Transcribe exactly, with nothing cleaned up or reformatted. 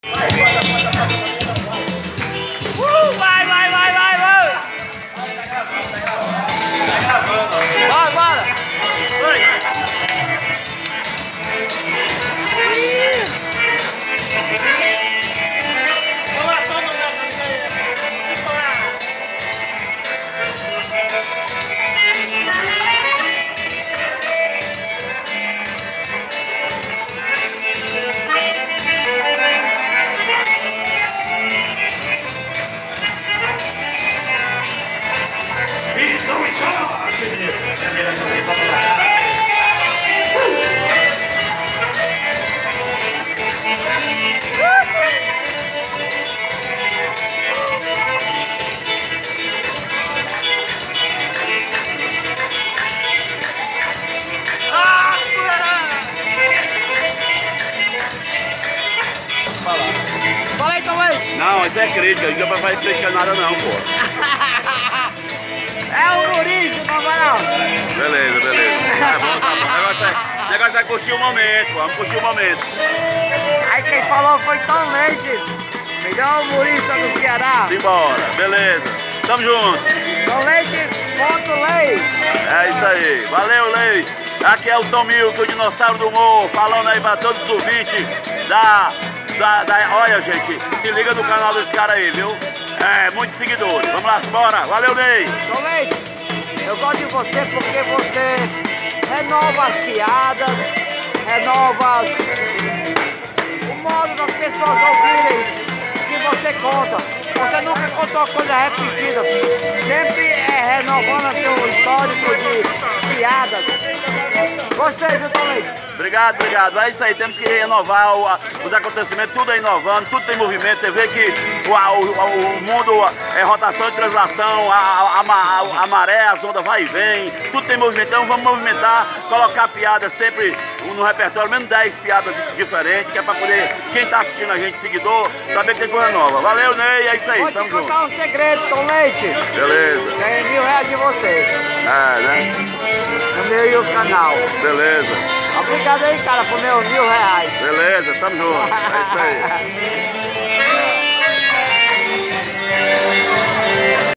Uh, vai, vai, vai, vai, vai! Bora, bora! Falei também! Não, isso é crítica, não vai fazer crítica nada não, pô. É o Maurício, não vai não! Beleza, beleza. Vai, vamos, vamos. O negócio é, o negócio é curtir o momento, vamos curtir o momento. Aí quem falou foi Tom Leite, melhor humorista do Ceará. Simbora, beleza. Tamo junto. Tom Leite, ponto Lei. É isso aí. Valeu, Lei. Aqui é o Tom Milk, o dinossauro do humor, falando aí pra todos os ouvintes da, da, da... Olha, gente, se liga no canal desse cara aí, viu? É, muitos seguidores. Vamos lá, bora. Valeu, Ney. Tom Leite, eu gosto de você porque você renova as piadas, renova o modo das pessoas ouvirem o que você conta. Você nunca contou coisa repetida, sempre é renovando seu histórico de piadas. Gostei, viu, Tom Leite? Obrigado, obrigado. É isso aí, temos que renovar o, a, os acontecimentos, tudo é inovando, tudo tem movimento. Você vê que o, a, o, o mundo é rotação e translação, a, a, a, a maré, as ondas vai e vem, tudo tem movimento. Então vamos movimentar, colocar piadas sempre no repertório, menos dez piadas diferentes, que é para poder, quem está assistindo a gente, seguidor, saber que tem coisa nova. Valeu, Ney, é isso aí, Vou tamo te junto. contar um segredo, Tom Leite. Beleza. Ganhei mil reais de você, É, né? no meu e o canal. Beleza. Obrigado aí, cara, por meus mil reais. Beleza, tamo junto. É isso aí.